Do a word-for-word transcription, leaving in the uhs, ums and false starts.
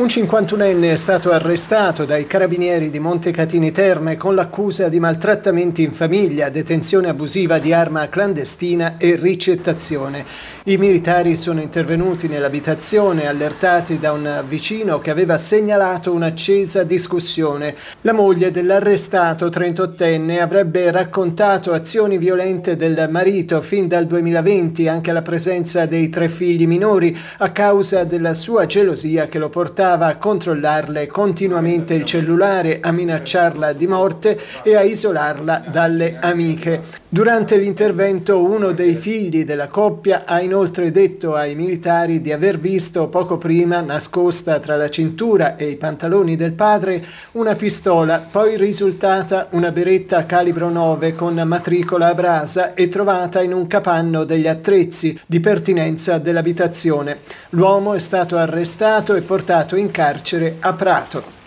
Un cinquantunenne è stato arrestato dai carabinieri di Montecatini Terme con l'accusa di maltrattamenti in famiglia, detenzione abusiva di arma clandestina e ricettazione. I militari sono intervenuti nell'abitazione, allertati da un vicino che aveva segnalato un'accesa discussione. La moglie dell'arrestato trentottenne avrebbe raccontato azioni violente del marito fin dal duemilaventi, anche alla presenza dei tre figli minori, a causa della sua gelosia che lo portava a controllarle continuamente il cellulare, a minacciarla di morte e a isolarla dalle amiche. Durante l'intervento uno dei figli della coppia ha inoltre detto ai militari di aver visto poco prima, nascosta tra la cintura e i pantaloni del padre, una pistola, poi risultata una beretta calibro nove con matricola a brasa e trovata in un capanno degli attrezzi di pertinenza dell'abitazione. L'uomo è stato arrestato e portato in carcere a Prato.